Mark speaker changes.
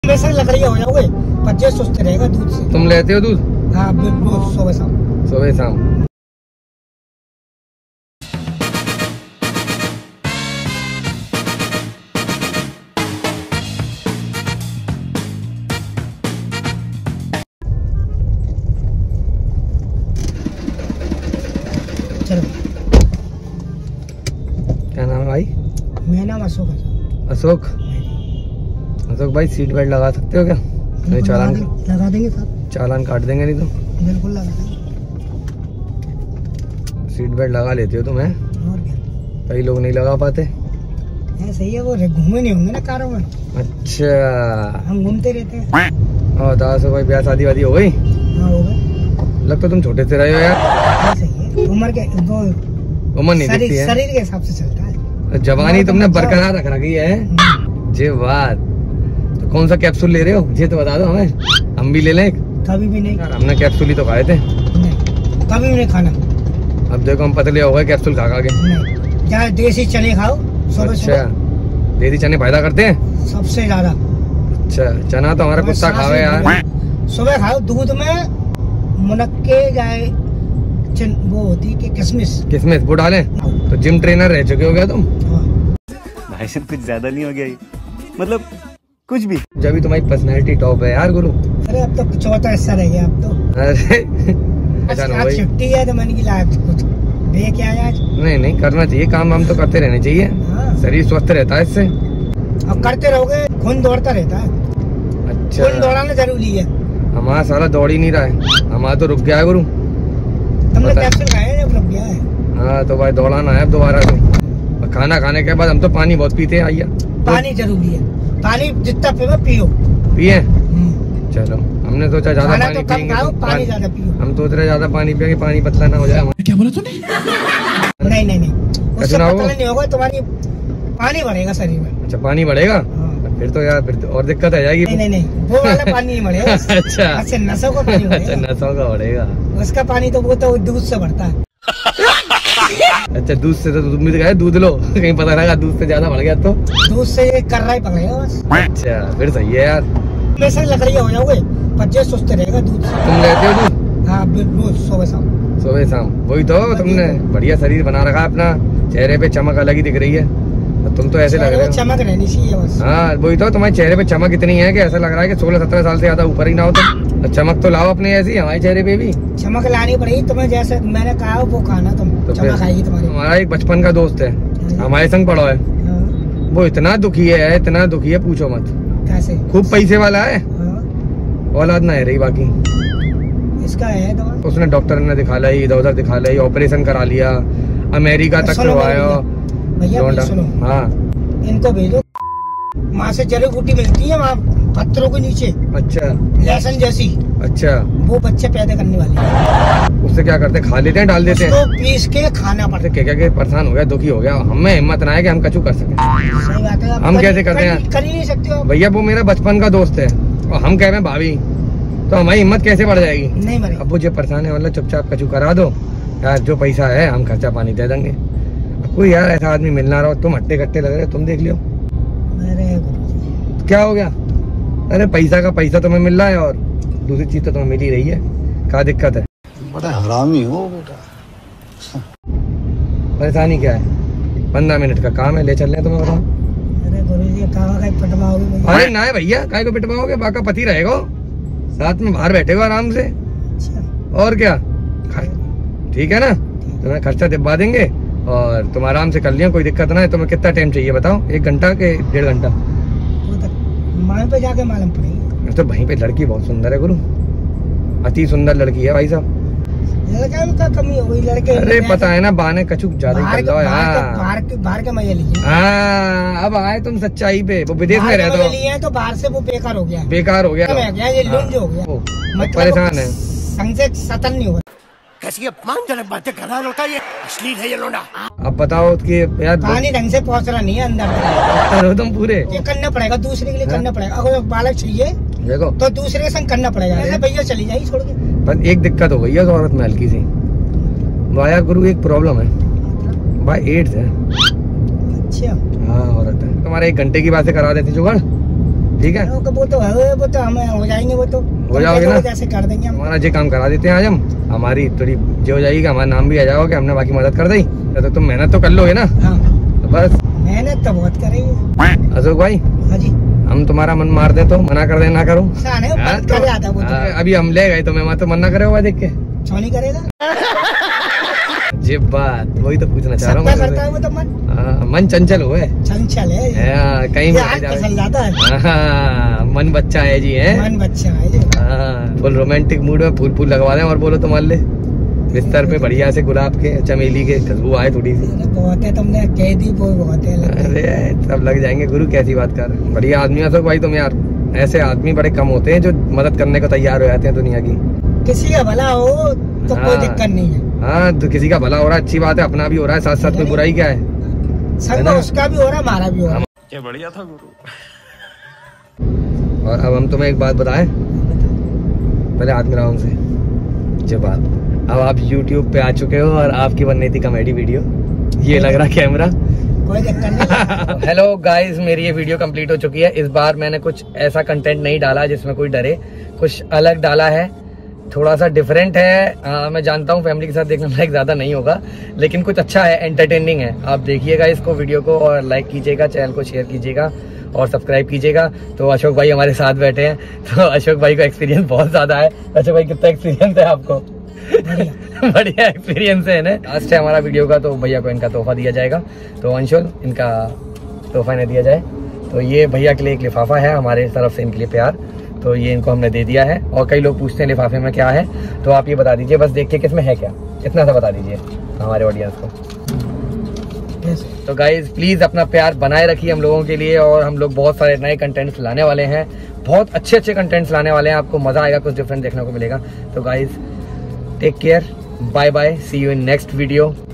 Speaker 1: वैसे लकड़ियाँ हो जाओगे, पच्चीस सुस्त रहेगा दूध से।
Speaker 2: तुम लेते हो दूध?
Speaker 1: हाँ बिल्कुल, सुबह शाम।
Speaker 2: सुबह शाम।
Speaker 1: चलो।
Speaker 2: क्या नाम है भाई?
Speaker 1: मेरा नाम अशोक है।
Speaker 2: अशोक? अशोक भाई सीट बेल्ट लगा सकते हो क्या? नहीं चालान
Speaker 1: लगा देंगे साहब।
Speaker 2: चालान काट देंगे नहीं तो?
Speaker 1: बिल्कुल लगा देंगे।
Speaker 2: सीट बेल्ट लगा लेते हो तुम? है
Speaker 1: और क्या,
Speaker 2: कई लोग नहीं लगा पाते।
Speaker 1: सही है, वो घूमे नहीं होंगे ना कारों में।
Speaker 2: अच्छा,
Speaker 1: हम घूमते रहते हैं।
Speaker 2: और दास भाई ब्याह शादी वादी हो गई?
Speaker 1: हाँ हो गए।
Speaker 2: लगता तुम छोटे से रहे हो यार।
Speaker 1: सही है, उम्र के
Speaker 2: उम्र नहीं दिखती है,
Speaker 1: शरीर के हिसाब से चलता है।
Speaker 2: जवानी तुमने बरकरार रख रखी है। ये बात तो कौन सा कैप्सूल ले रहे हो ये तो बता दो हमें, हम भी ले लें।
Speaker 1: कभी भी नहीं।
Speaker 2: हमने कैप्सूल ही तो खाए थे।
Speaker 1: नहीं, कभी भी नहीं खाना।
Speaker 2: अब देखो हम पतले हो गए कैप्सूल खा के।
Speaker 1: नहीं, क्या देसी चने खाओ सुबह।
Speaker 2: अच्छा, देसी चने फायदा करते हैं
Speaker 1: सबसे ज्यादा।
Speaker 2: अच्छा, चना तो हमारा कुत्ता खावे यार।
Speaker 1: सुबह खाओ, दूध में मुनक्के जाए वो होती है किशमिश
Speaker 2: वो डालें। तो जिम ट्रेनर रह चुके हो गया तुम?
Speaker 3: भाई साहब कुछ ज्यादा नहीं हो गया ये, मतलब कुछ भी।
Speaker 2: जब भी तुम्हारी पर्सनैलिटी टॉप है यार गुरु।
Speaker 1: अरे अब तो चौथा हिस्सा रह गया अब तो।
Speaker 2: अरे
Speaker 1: आज छुट्टी है तो मैंने की कुछ दे के आया आज।
Speaker 2: नहीं करना चाहिए काम, हम तो करते रहने चाहिए।
Speaker 1: हाँ।
Speaker 2: शरीर स्वस्थ रहता है इससे।
Speaker 1: अब करते रहोगे खून दौड़ता रहता है।
Speaker 2: अच्छा,
Speaker 1: खून दौड़ाना जरूरी है।
Speaker 2: हमारा सारा दौड़ ही नहीं रहा है, हमारा तो रुक गया है गुरु।
Speaker 1: तुमने कैप्सूल खाया जब रुक गया है?
Speaker 2: हाँ तो भाई दौड़ाना है अब दोबारा से। और खाना खाने के बाद हम तो पानी बहुत पीते हैं। आइए,
Speaker 1: पानी जरूरी है, पानी जितना पियो।
Speaker 2: पिए? चलो, हमने सोचा ज्यादा पानी
Speaker 1: तो
Speaker 2: पिएंगे तो
Speaker 1: पानी ज्यादा पियो।
Speaker 2: हम सोच रहे ज्यादा पानी पिएंगे पानी पतला ना हो जाए।
Speaker 1: क्या बोला तूने? नहीं उससे पतला नहीं होगा, तुम्हारी पानी बढ़ेगा शरीर में।
Speaker 2: अच्छा, पानी बढ़ेगा? फिर तो यार फिर तो और दिक्कत आ जाएगी।
Speaker 1: नहीं वो वाला पानी नहीं बढ़ेगा।
Speaker 2: अच्छा,
Speaker 1: नसों का पानी बढ़ेगा।
Speaker 2: अच्छा, नसों का बढ़ेगा।
Speaker 1: उसका पानी तो वो तो दूध से बढ़ता है।
Speaker 2: अच्छा, दूध से तो तुम भी गए दूध लो, कहीं पता लगा दूध से ज्यादा बढ़ गया तो?
Speaker 1: दूध से ये कर रहा ही पकड़ेगा बस।
Speaker 2: अच्छा, फिर सही है यार।
Speaker 1: वैसे लकड़ियाँ हो जाओगे, पच्चीस सुस्त रहेगा दूध से।
Speaker 2: तुम लेते हो दूध?
Speaker 1: हाँ बिल्कुल, सुबह शाम।
Speaker 2: सुबह शाम, वही तो तुमने बढ़िया शरीर बना रखा अपना, चेहरे पे चमक अलग ही दिख रही है। तुम तो ऐसे लग रहे हो,
Speaker 1: चमक रहनी चाहिए बस।
Speaker 2: हाँ वही तो, तुम्हारे चेहरे पे चमक इतनी है कि ऐसा लग रहा है कि 16-17 साल से ज्यादा ऊपर ही ना हो तो चमक तो लाओ अपने ऐसी, हमारे चेहरे पे भी
Speaker 1: चमक लानी पड़ेगी तुम्हें। जैसे मैंने कहा वो खाना तुम तो चमक आएगी तुम्हारी। हमारा
Speaker 2: एक बचपन का दोस्त है, हमारे संग पढ़ो है, वो इतना दुखी है पूछो मत।
Speaker 1: कैसे?
Speaker 2: खूब पैसे वाला है, औलाद ना है रही बाकी।
Speaker 1: इसका है तो
Speaker 2: उसने डॉक्टर ने दिखा ली, इधर उधर दिखा ली, ऑपरेशन करा लिया, अमेरिका तक करवाया।
Speaker 1: भैया सुनो,
Speaker 2: हाँ
Speaker 1: इनको भेजो, वहाँ से जड़ी बूटी मिलती है वहाँ पत्थरों के नीचे। अच्छा, लहसुन जैसी। अच्छा, वो बच्चे पैदा करने वाले हैं। उससे क्या करते, खा लेते हैं, डाल देते हैं, पीस के खाना पड़ता है। क्या परेशान हो गया, दुखी हो गया, हमें हिम्मत ना है कि हम कछु कर सके। सही बात है, हम कैसे करते हैं? कर ही नहीं सकते हो भैया, वो मेरा बचपन का दोस्त है और हम कह रहे हैं भाभी, तो हमारी हिम्मत कैसे बढ़ जाएगी? नहीं बढ़ेगी। अब वो जो परेशान है मतलब चुपचाप कछु करा दो यार, जो पैसा है हम खर्चा पानी दे देंगे। कोई यार ऐसा आदमी मिलना रहो, तुम हट्टे कट्टे लग रहे हो, तुम देख लियो। क्या हो गया? अरे पैसा का पैसा तुम्हें मिल रहा है और दूसरी चीज तो तुम्हें मिल ही रही है, क्या दिक्कत है?
Speaker 4: बड़ा हरामी हो बेटा।
Speaker 2: परेशानी क्या है? 15 मिनट का काम है, ले चल रहे तुम्हें, बताओ।
Speaker 1: अरे गुरुजी कहाँ पिटवाओगे?
Speaker 2: अरे ना है भैया, काय को पिटवाओगे, बाका पति रहेगा साथ में, बाहर बैठेगा आराम से। अच्छा। और क्या, ठीक है ना? तुम्हें खर्चा दिलवा देंगे और तुम आराम से कर लिया, कोई दिक्कत ना है। तुम्हें कितना टाइम चाहिए बताओ, 1 घंटा के 1.5 घंटा? वहीं पे जाके मालूम पड़ेगी। तो वहीं पे लड़की बहुत सुंदर है गुरु, अति सुंदर लड़की है भाई साहब। लड़का में क्या कमी हो गई लड़के? अरे पता है ना, बाने कचुक ज्यादा ही कर लो। बाहर के मजे लीजिए। हाँ, अब आए तुम सच्चाई पे, वो विदेश में रहते हो तो बाहर से वो बेकार हो गया, ये लुंज हो गया, परेशान है, संग से सतन नहीं हुआ।
Speaker 5: कैसी अपमानजनक बातें कर रहा है लड़का, ये अश्लील है ये लोना।
Speaker 2: अब बताओ कि यार
Speaker 1: पानी ढंग से पहुंच रहा नहीं है अंदर,
Speaker 2: तुम पूरे
Speaker 1: ये करना पड़ेगा, दूसरे के लिए करना पड़ेगा। अगर बालक चाहिए देखो तो दूसरे के संग करना पड़ेगा, ऐसे भैया चली जाएगी छोड़ के। पर एक दिक्कत हो गई है औरत में हल्की सी, वाया गुरु एक प्रॉब्लम है भाई, एड्स है। अच्छा, हाँ औरत है। तुम्हारे 1 घंटे की बातें करा देती जुगाड़,
Speaker 2: ठीक है,
Speaker 1: वो तो हमें हो जाएंगे, वो तो
Speaker 2: हो जाओगे ना,
Speaker 1: जैसे कर देंगे हम।
Speaker 2: हमारा जो काम करा देते हैं आज हम, हमारी थोड़ी जो हो जाएगी, हमारा नाम भी आ जाओगे, हमने बाकी मदद कर दी तो तुम मेहनत तो कर लोगे ना।
Speaker 1: हाँ
Speaker 2: तो बस
Speaker 1: मेहनत तो बहुत करेंगे।
Speaker 2: अशोक भाई,
Speaker 1: हाँ जी,
Speaker 2: हम तुम्हारा मन मार दे तो मना कर दे ना करूँ।
Speaker 1: अभी
Speaker 2: हम ले गए तो मैं तो मना करे हुआ देख के
Speaker 1: नहीं करेगा।
Speaker 2: जी बात वही तो पूछना चाह रहा हूँ।
Speaker 1: तो
Speaker 2: मन चंचल हुए,
Speaker 1: चंचल है
Speaker 2: कहीं
Speaker 1: जाता है।
Speaker 2: मन बच्चा है जी, है
Speaker 1: मन बच्चा है जी।
Speaker 2: फुल रोमांटिक मूड में फूल लगा दें और बोलो तो मान ले बिस्तर पे बढ़िया से गुलाब के चमेली के खुशबू आए थोड़ी सी।
Speaker 1: बहुत है, तुमने कह दी वो बहुत है।
Speaker 2: अरे सब लग जाएंगे गुरु, कैसी बात कर, बढ़िया आदमी अशोक भाई तुम यार। ऐसे आदमी बड़े कम होते हैं जो मदद करने को तैयार हो जाते हैं दुनिया की।
Speaker 1: किसी का भला हो तो कोई दिक्कत नहीं है।
Speaker 2: हाँ तो किसी का भला हो रहा है, अच्छी बात है, अपना भी हो रहा है, साथ साथ कोई बुराई क्या है।
Speaker 1: संग उसका भी हो रहा है, हमारा भी हो रहा है।
Speaker 3: क्या बढ़िया था गुरु।
Speaker 2: और अब हम तुम्हें एक बात बताएं, पहले हाथ मिलाओ हमसे। जो बात, अब आप YouTube पे आ चुके हो और आपकी बननी थी कॉमेडी वीडियो, ये लग रहा कैमरा।
Speaker 1: कोई दिक्कत नहीं।
Speaker 2: हेलो गाइस, मेरी ये वीडियो कंप्लीट हो चुकी है। इस बार मैंने कुछ ऐसा कंटेंट नहीं डाला जिसमें कोई डरे, कुछ अलग डाला है, थोड़ा सा डिफरेंट है। मैं जानता हूँ फैमिली के साथ देखने लायक ज्यादा नहीं होगा, लेकिन कुछ अच्छा है, एंटरटेनिंग है। आप देखिएगा इसको, वीडियो को, और लाइक कीजिएगा, चैनल को शेयर कीजिएगा और सब्सक्राइब कीजिएगा। तो अशोक भाई हमारे साथ बैठे हैं, तो अशोक भाई को एक्सपीरियंस बहुत ज्यादा है। अशोक भाई कितना एक्सपीरियंस है आपको? बढ़िया एक्सपीरियंस है ना। लास्ट है हमारा वीडियो का, तो भैया को इनका तोहफा दिया जाएगा। तो अंशुल, इनका तोहफा इन्हें दिया जाए। तो ये भैया के लिए एक लिफाफा है, हमारे तरफ से इनके लिए प्यार, तो ये इनको हमने दे दिया है। और कई लोग पूछते हैं लिफाफे में क्या है, तो आप ये बता दीजिए, बस देख के किसमें है क्या, इतना सा बता दीजिए हमारे ऑडियंस को। तो गाइज प्लीज अपना प्यार बनाए रखिए हम लोगों के लिए, और हम लोग बहुत सारे नए कंटेंट्स लाने वाले हैं, बहुत अच्छे अच्छे कंटेंट्स लाने वाले हैं, आपको मजा आएगा, कुछ डिफरेंट देखने को मिलेगा। तो guys take care, bye bye, see you in next video.